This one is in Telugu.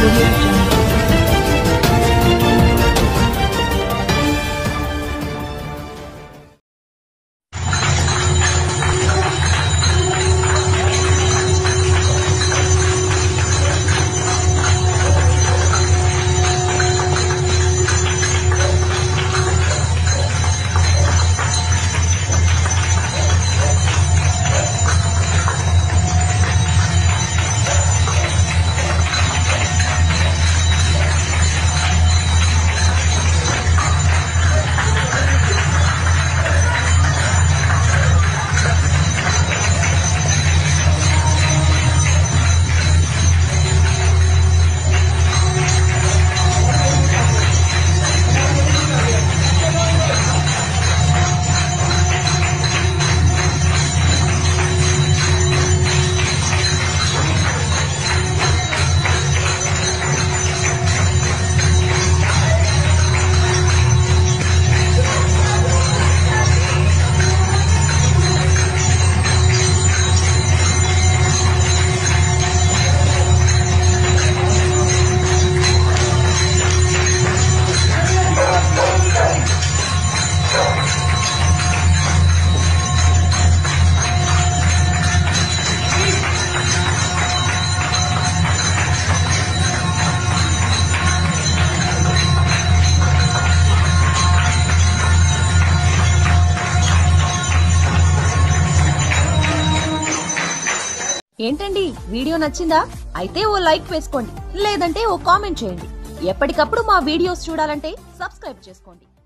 Audio Jungle. ఏంటండి వీడియో నచ్చిందా? అయితే ఓ లైక్ వేసుకోండి, లేదంటే ఓ కామెంట్ చేయండి. ఎప్పటికప్పుడు మా వీడియోస్ చూడాలంటే సబ్స్క్రైబ్ చేసుకోండి.